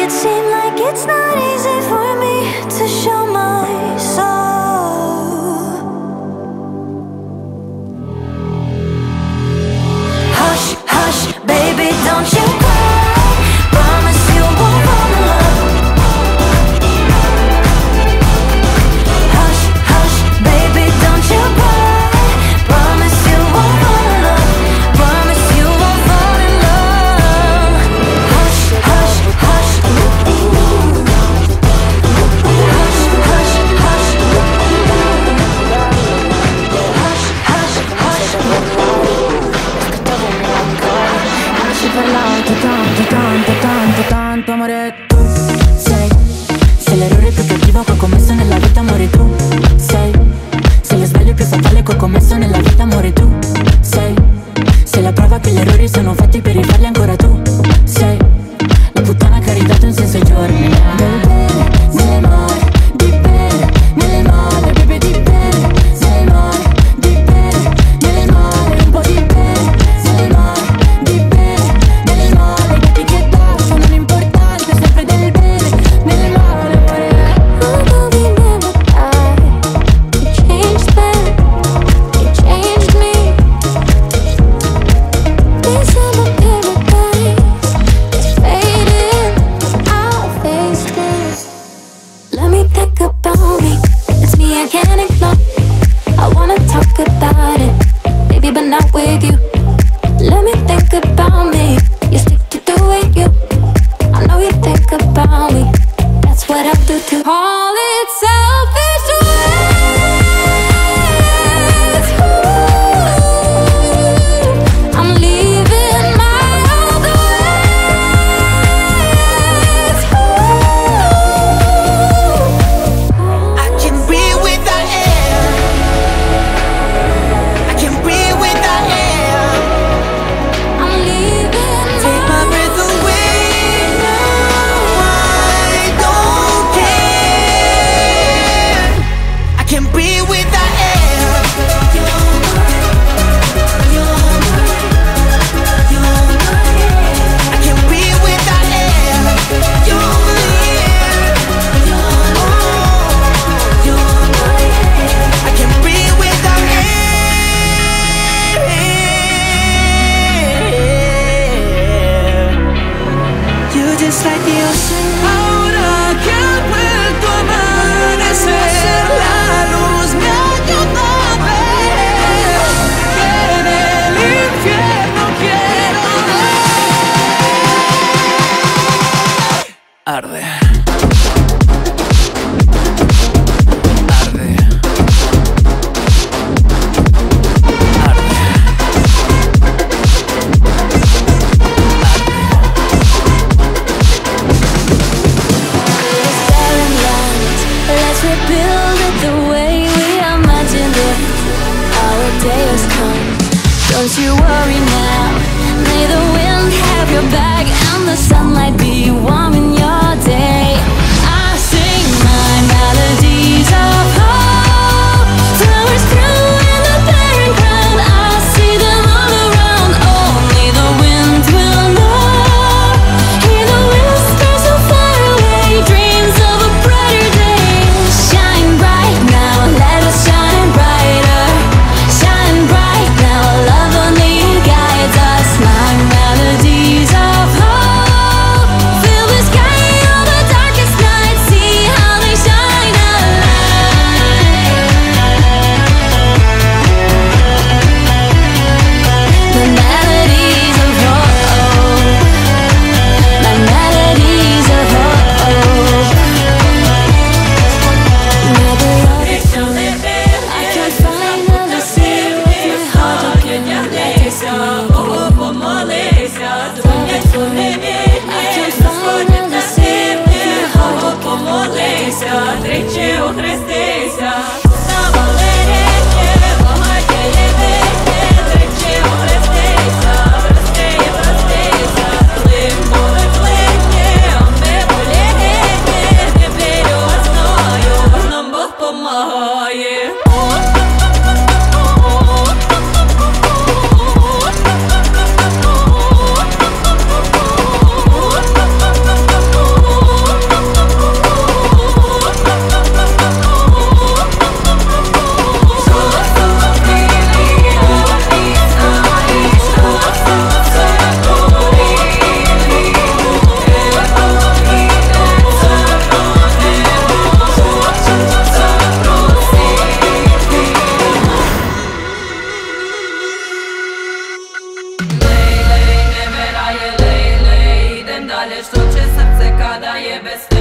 it seem like it's not easy for me to show my soul. Hush, hush, baby, don't you cry. Promise you won't fall in love. Hush, hush, baby, don't you cry. Promise you won't fall in love. Promise you won't fall in love. Hush, hush, hush. Hush, hush, hush. Hush, hush, hush. Ci parlato tanto, tanto, tanto, tanto, amore. Tu sei l'errore più cattivo che ho commesso nella vita, amore. Tu sei lo sbaglio più fatale che ho commesso nella vita, amore. Tu sei la prova che gli errori sono fatti per rifarli ancora. Tu sei la puttana che ha ridato un senso ai giorni. Del bene, nel male, di bene, nel male, baby, di bene, nel male, di bene, nel male, un po' di bene, nel male, di bene, nel male, vedi che tasso non è importante, sempre del bene, nel male, amore. Although we never die, you changed them, you changed me. This summer paradise is fading, I'll face this. Let me think about me, it's me I can't ignore. I wanna talk about it, baby, but not with you. Let me think about me, you stick to doing you. I know you think about me, that's what I'll do too. Call it selfish ways. Ooh, I'm leaving my other ways. Ooh, I can breathe without air. I can breathe without air. I'm leaving Take my breath away now. I don't care. I can breathe without air. I can breathe without air. You're my air. I can breathe without air. You're just like the ocean. Ahora que ha vuelto a amanecer, la luz me ayuda a ver que en el infierno quiero ver. Arde. Arde. Arde. barren land. Let's rebuild it the way we imagined it. Our day has come. Don't you worry now. May the wind have your back and the sunlight be warm in your day. I sing my melodies of hope. Flowers through in the barren ground. I see them all around. Only the wind will know. Hear the whispers so far away. Dreams of a brighter day. Shine bright now, let us shine brighter. Shine bright now, love only guides us. My melodies of hope fill the sky on the darkest night. See how they shine a light. My melodies of hope. My melodies of hope. My beloved, I can finally see with my heart again. Let us go. I can finally see with my heart again. Let us go. Тричі охрестися, на Валеріє, багатіє віки, тричі охрестися, простиє, простися, плин були плині, а ми боліні, не вірю, знаю, нам Бог помагає. небезпека.